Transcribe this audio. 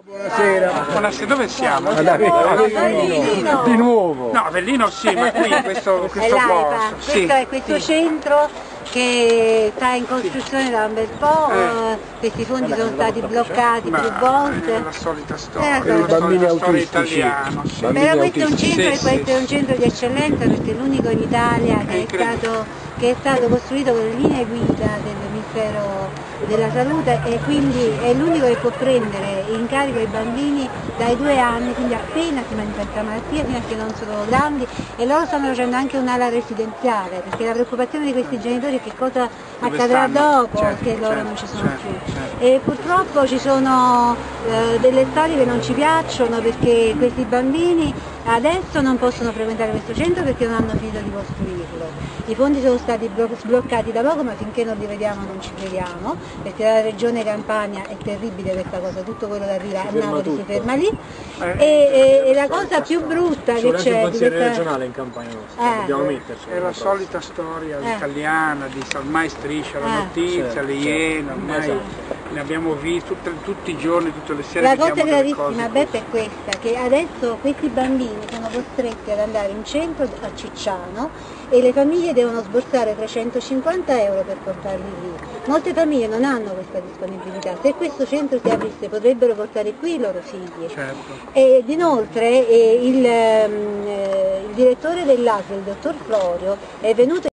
Buonasera. Buonasera, dove siamo? Ad Avellino. Di nuovo. No, Avellino sì, ma qui in questo posto. Sì. Questo è questo centro che sta in costruzione da un bel po', questi fondi sono stati bloccati più volte. È la solita storia, Per i bambini autistici. italiana. Sì. Però questo è un centro, Sì, questo è un centro di eccellenza perché è l'unico in Italia che è stato costruito con le linee guida del Ministero della Salute e quindi è l'unico che può prendere in carico i bambini dai 2 anni, quindi appena si manifesta la malattia, fino a che non sono grandi, e loro stanno facendo anche un'ala residenziale perché la preoccupazione di questi genitori è che cosa accadrà dopo che loro non ci sono più. E purtroppo ci sono delle storie che non ci piacciono perché questi bambini adesso non possono frequentare questo centro perché non hanno finito di costruirlo. I fondi sono stati sbloccati da poco, ma finché non li vediamo non ci crediamo, perché la regione Campania è terribile questa cosa, tutto quello che arriva a Napoli si ferma lì. E la cosa più brutta che c'è... un consigliere regionale in Campania nostra, dobbiamo metterci. È la solita storia italiana, di ormai striscia la notizia, le iene, ormai ne abbiamo visto tutti i giorni, tutte le sere. La cosa gravissima, Beppe, è questa, che adesso questi bambini sono costretti ad andare in centro a Cicciano e le famiglie devono sborsare 350 euro per portarli lì. Molte famiglie non hanno questa disponibilità, se questo centro si aprisse potrebbero portare qui i loro figli. Ed inoltre il direttore dell'ASL, il dottor Florio, è venuto